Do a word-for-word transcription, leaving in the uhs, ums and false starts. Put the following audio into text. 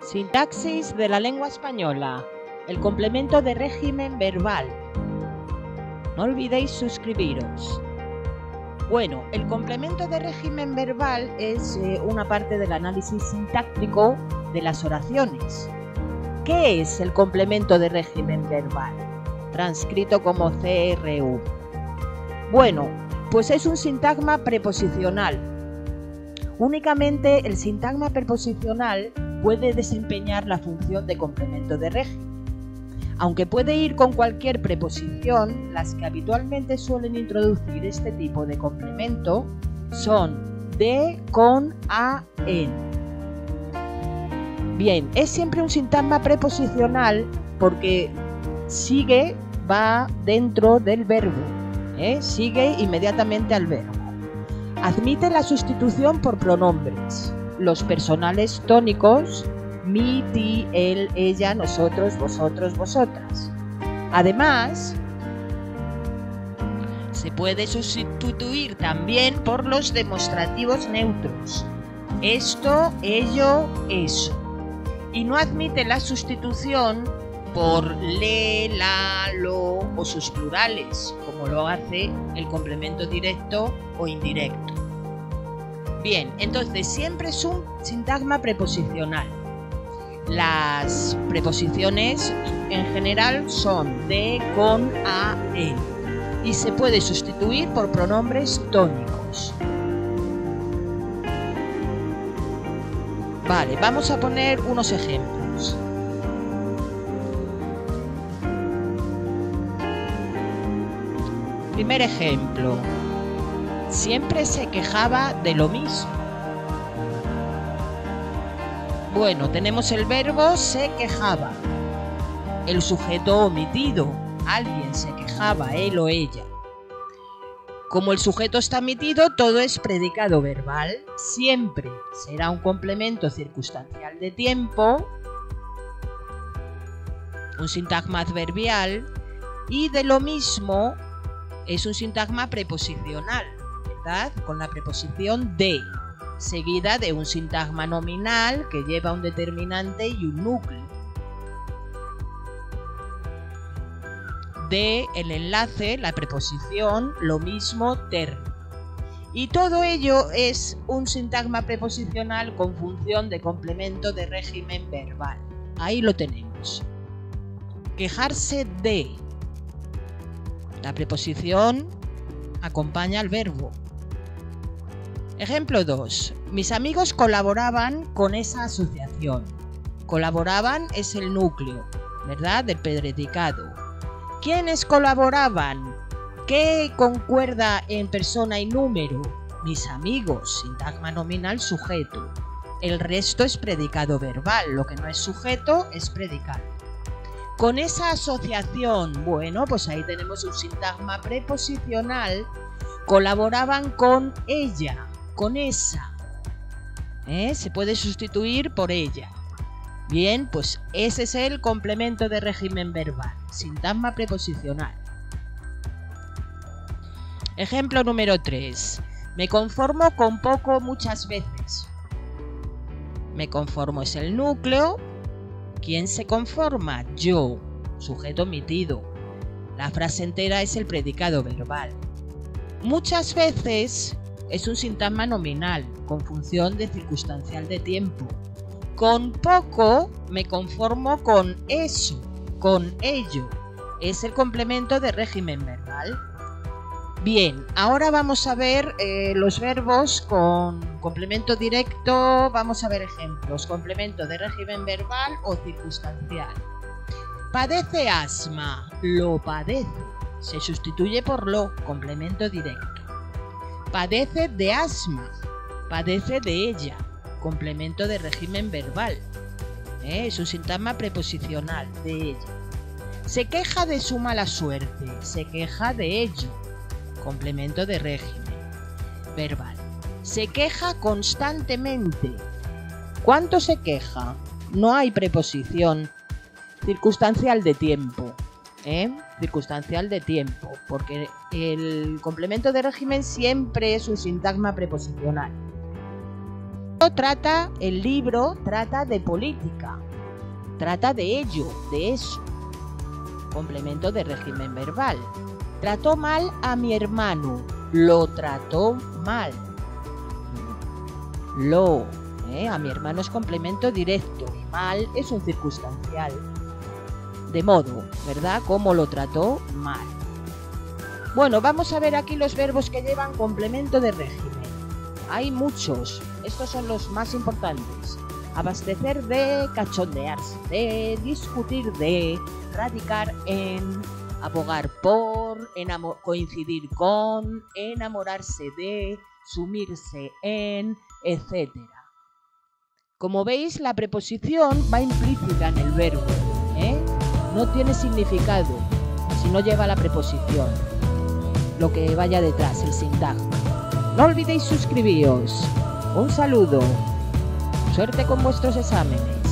Sintaxis de la lengua española. El complemento de régimen verbal. No olvidéis suscribiros. Bueno, el complemento de régimen verbal es eh, una parte del análisis sintáctico de las oraciones. ¿Qué es el complemento de régimen verbal? Transcrito como C R U. Bueno, pues es un sintagma preposicional. Únicamente el sintagma preposicional puede desempeñar la función de complemento de régimen. Aunque puede ir con cualquier preposición, las que habitualmente suelen introducir este tipo de complemento son de, con, a, en. Bien, es siempre un sintagma preposicional porque sigue, va dentro del verbo, ¿eh? Sigue inmediatamente al verbo. Admite la sustitución por pronombres, los personales tónicos, mi, ti, él, ella, nosotros, vosotros, vosotras. Además, se puede sustituir también por los demostrativos neutros, esto, ello, eso. Y no admite la sustitución por le, la, lo o sus plurales, como lo hace el complemento directo o indirecto. Bien, entonces siempre es un sintagma preposicional. Las preposiciones en general son de, con, a, en y se puede sustituir por pronombres tónicos. Vale, vamos a poner unos ejemplos. Primer ejemplo. Siempre se quejaba de lo mismo. Bueno, tenemos el verbo se quejaba. El sujeto omitido. Alguien se quejaba, él o ella. Como el sujeto está omitido, todo es predicado verbal. Siempre será un complemento circunstancial de tiempo, un sintagma adverbial, y de lo mismo es un sintagma preposicional, ¿verdad? Con la preposición de, seguida de un sintagma nominal que lleva un determinante y un núcleo. De, el enlace, la preposición, lo mismo, término. Y todo ello es un sintagma preposicional con función de complemento de régimen verbal. Ahí lo tenemos. Quejarse de. La preposición acompaña al verbo. Ejemplo dos. Mis amigos colaboraban con esa asociación. Colaboraban es el núcleo, ¿verdad? Del predicado. ¿Quiénes colaboraban? ¿Qué concuerda en persona y número? Mis amigos, sintagma nominal, sujeto. El resto es predicado verbal, lo que no es sujeto es predicado. Con esa asociación, bueno, pues ahí tenemos un sintagma preposicional. Colaboraban con ella, con esa. ¿Eh? Se puede sustituir por ella. Bien, pues ese es el complemento de régimen verbal, sintagma preposicional. Ejemplo número tres. Me conformo con poco muchas veces. Me conformo es el núcleo. ¿Quién se conforma? Yo, sujeto omitido. La frase entera es el predicado verbal. Muchas veces es un sintagma nominal, con función de circunstancial de tiempo. Con poco me conformo con eso, con ello. Es el complemento de régimen verbal. Bien, ahora vamos a ver eh, los verbos con complemento directo. Vamos a ver ejemplos. Complemento de régimen verbal o circunstancial. Padece asma. Lo padece. Se sustituye por lo, complemento directo. Padece de asma. Padece de ella. Complemento de régimen verbal. ¿Eh? Es un sintagma preposicional de ella. Se queja de su mala suerte. Se queja de ello. Complemento de régimen verbal. Se queja constantemente. ¿Cuánto se queja? No hay preposición. Circunstancial de tiempo. ¿Eh? Circunstancial de tiempo. Porque el complemento de régimen siempre es un sintagma preposicional. Trata, el libro trata de política, trata de ello, de eso. Complemento de régimen verbal. Trató mal a mi hermano, lo trató mal. Lo, ¿eh? A mi hermano es complemento directo y mal es un circunstancial. De modo, ¿verdad? ¿Cómo lo trató? Mal. Bueno, vamos a ver aquí los verbos que llevan complemento de régimen. Hay muchos, estos son los más importantes. Abastecer de, cachondearse de, discutir de, radicar en, abogar por, coincidir con, enamorarse de, sumirse en, etcétera. Como veis, la preposición va implícita en el verbo, ¿eh? No tiene significado si no lleva la preposición, lo que vaya detrás, el sintagma. No olvidéis suscribiros. Un saludo. Suerte con vuestros exámenes.